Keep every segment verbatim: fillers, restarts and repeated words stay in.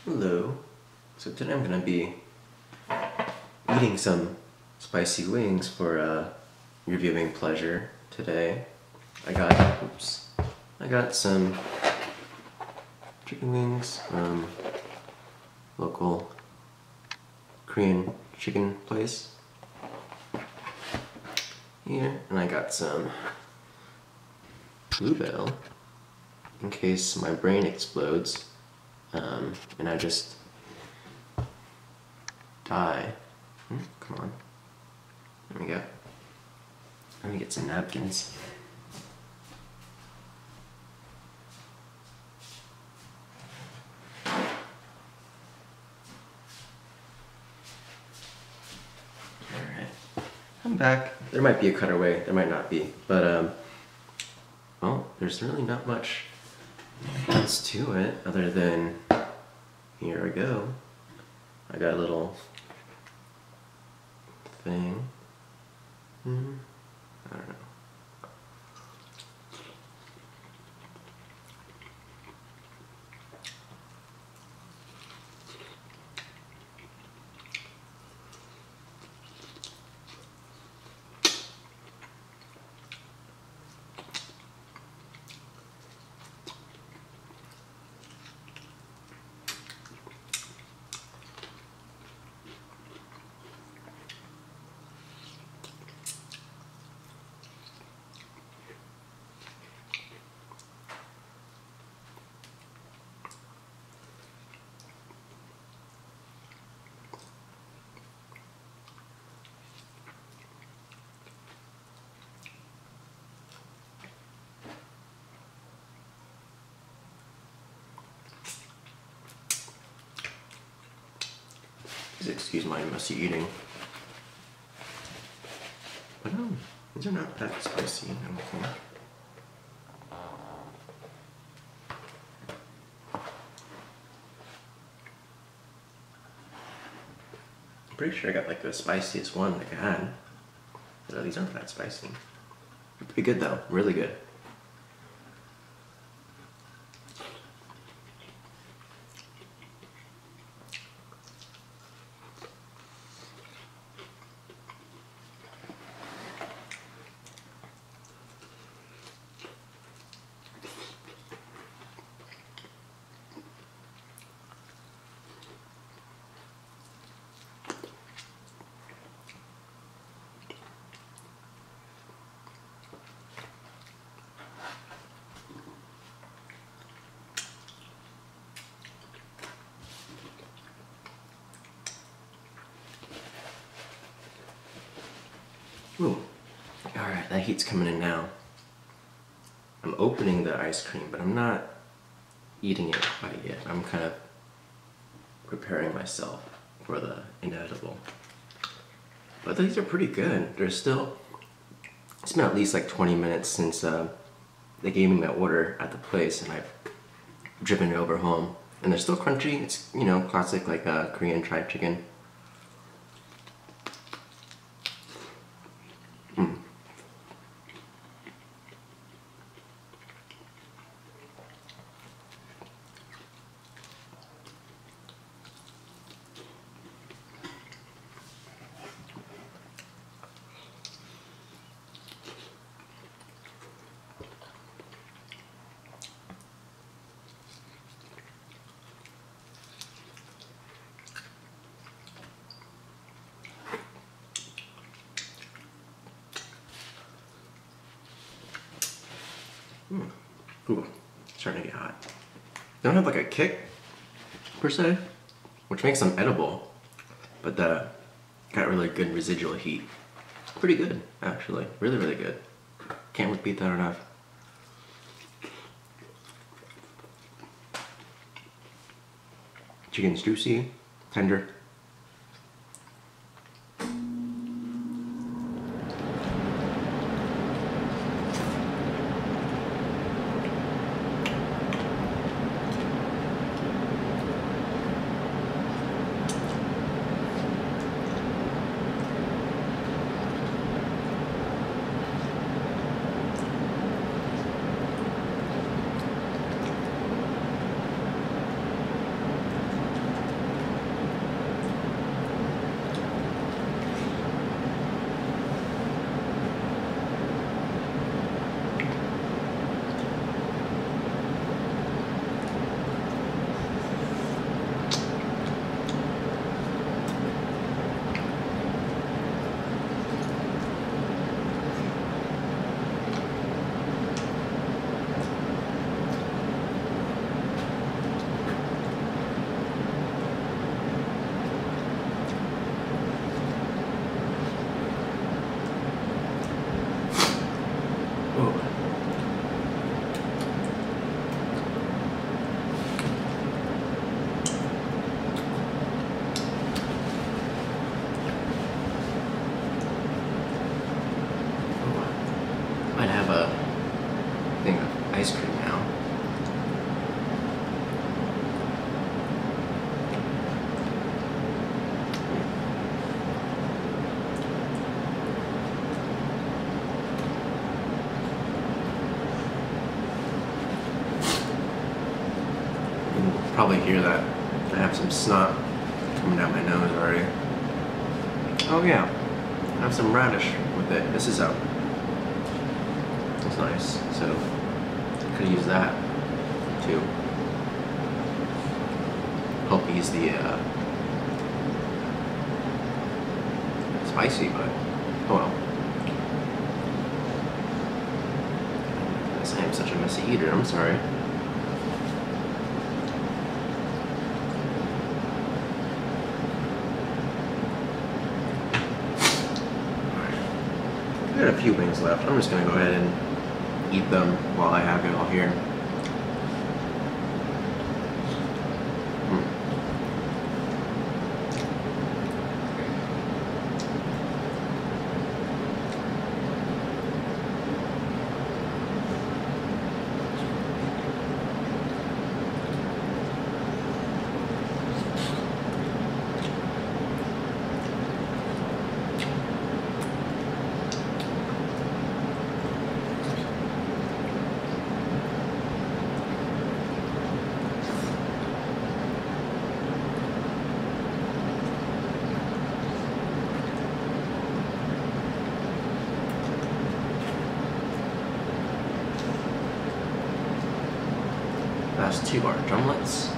Hello. So today I'm gonna be eating some spicy wings for uh, your viewing pleasure today. I got, oops, I got some chicken wings from local Korean chicken place here, and I got some bluebell in case my brain explodes. Um, and I just die. Hmm, come on. There we go. Let me get some napkins. Alright. I'm back. There might be a cutaway, there might not be. But, um, well, there's really not much else to it other than, here I go. I got a little thing. Hmm. I don't know. Please excuse my messy eating. But no, these are not that spicy, I don't think. I'm pretty sure I got like the spiciest one like I had. But these aren't that spicy. They're pretty good though, really good. Ooh, alright, that heat's coming in now. I'm opening the ice cream, but I'm not eating it quite yet. I'm kind of preparing myself for the inevitable. But these are pretty good. They're still, it's been at least like twenty minutes since uh, they gave me my order at the place, and I've driven it over home. And they're still crunchy. It's, you know, classic like uh, Korean fried chicken. Mm. Mm. Ooh, it's starting to get hot. They don't have like a kick, per se, which makes them edible, but the got really good residual heat. Pretty good, actually. Really, really good. Can't repeat that enough. Chicken's juicy, tender. You can probably hear that. I have some snot coming out my nose already. Oh yeah, I have some radish with it. This is out. That's nice. So I could use that too. Help ease the uh, spicy, but oh well. I am such a messy eater. I'm sorry. I got a few wings left. I'm just gonna go ahead and eat them while I have it all here. Last two are drumlets.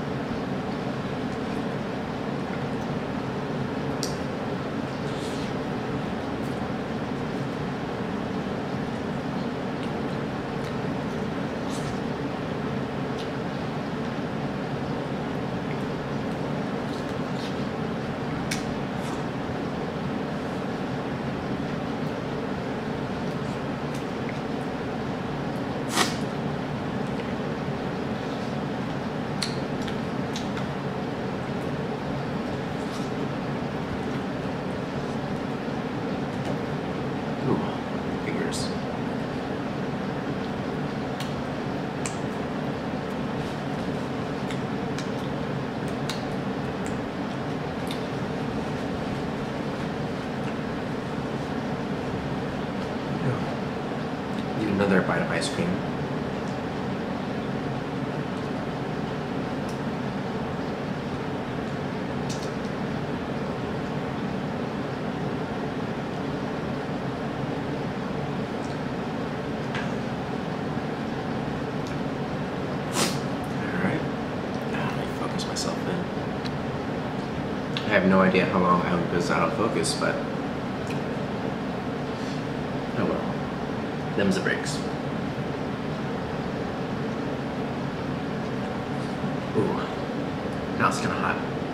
Another bite of ice cream. Alright. Let me focus myself in. I have no idea how long I have this out of focus, but oh well. Them's the breaks. Ooh, now it's kind of hot.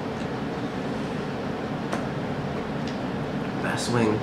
Fast swing.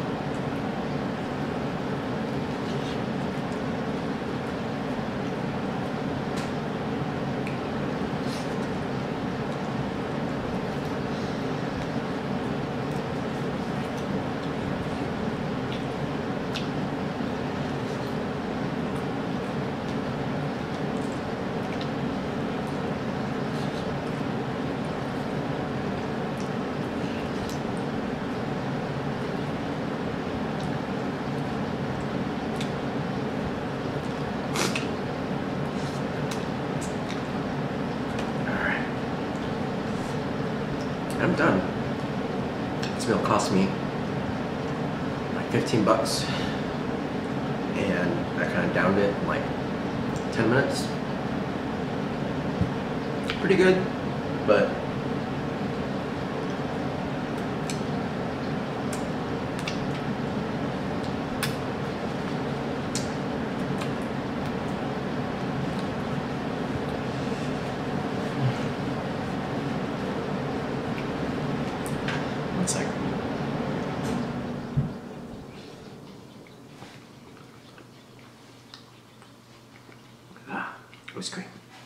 I'm done. This meal cost me like fifteen bucks, and I kind of downed it in like ten minutes. Pretty good, but one second. Ah, ice cream.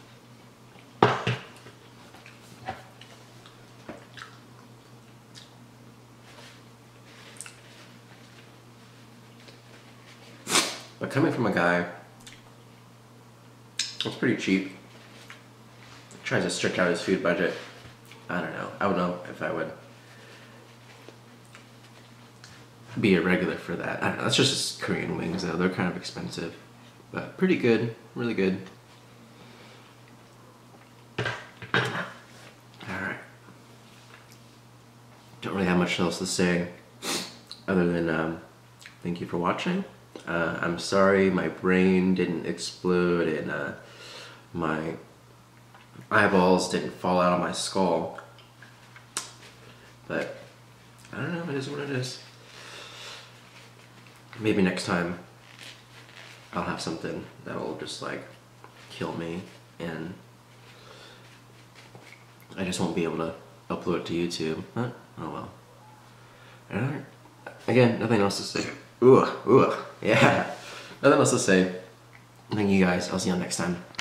But coming from a guy that's pretty cheap, tries to stretch out his food budget, I don't know. I don't know if I would be a regular for that. I don't know. That's just Korean wings though. They're kind of expensive, but pretty good. Really good. really have much else to say other than um, thank you for watching. Uh, I'm sorry my brain didn't explode and uh, my eyeballs didn't fall out of my skull. But I don't know, it is what it is. Maybe next time I'll have something that will just like kill me and I just won't be able to upload it to YouTube. But oh well. Alright. Again, nothing else to say. Ooh, ooh, yeah. Nothing else to say. Thank you guys. I'll see you next time.